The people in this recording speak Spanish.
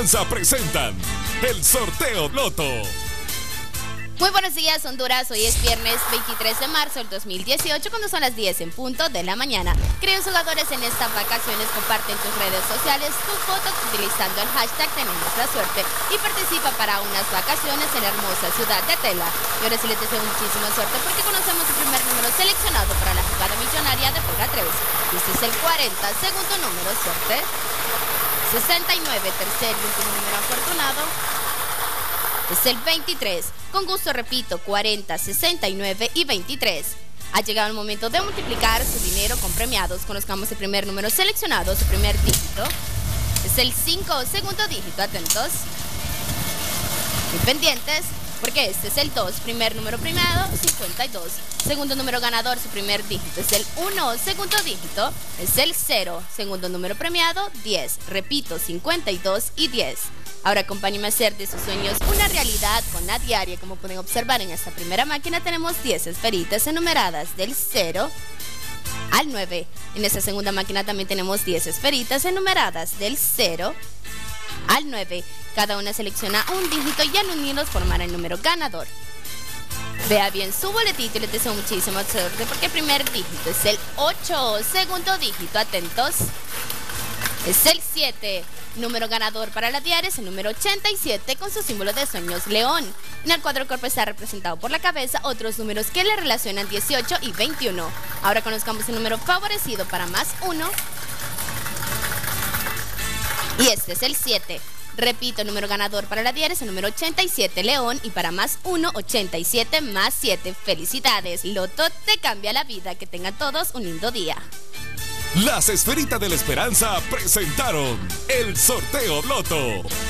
Esperanza presentan el sorteo Loto. Muy buenos días, Honduras. Hoy es viernes 23 de marzo del 2018, cuando son las 10 en punto de la mañana. Queridos jugadores, en estas vacaciones comparte en tus redes sociales tu foto utilizando el hashtag Tenemos la Suerte y participa para unas vacaciones en la hermosa ciudad de Tela. Y ahora sí les deseo muchísima suerte porque conocemos el primer número seleccionado para la jugada millonaria de Pega 3. Este es el 40, segundo número, suerte. 69, tercer y último número afortunado. Es el 23. Con gusto repito, 40, 69 y 23. Ha llegado el momento de multiplicar su dinero con premiados. Conozcamos el primer número seleccionado, su primer dígito. Es el 5, segundo dígito, atentos. Y pendientes, porque este es el 2, primer número premiado, 52. Segundo número ganador, su primer dígito es el 1, segundo dígito es el 0. Segundo número premiado, 10. Repito, 52 y 10. Ahora acompáñenme a hacer de sus sueños una realidad con la diaria. Como pueden observar, en esta primera máquina tenemos 10 esferitas enumeradas del 0 al 9. En esta segunda máquina también tenemos 10 esferitas enumeradas del 0 al 9. Cada una selecciona un dígito y al unirlos formará el número ganador. Vea bien su boletito y les deseo muchísima suerte porque el primer dígito es el 8. Segundo dígito, atentos, es el 7. Número ganador para la diaria es el número 87 con su símbolo de sueños león. En el cuadro corpo está representado por la cabeza otros números que le relacionan 18 y 21. Ahora conozcamos el número favorecido para más 1. Y este es el 7. Repito, el número ganador para la diaria es el número 87 león y para más 1, 87 más 7. Felicidades, Loto te cambia la vida. Que tengan todos un lindo día. Las Esferitas de la Esperanza presentaron el sorteo Loto.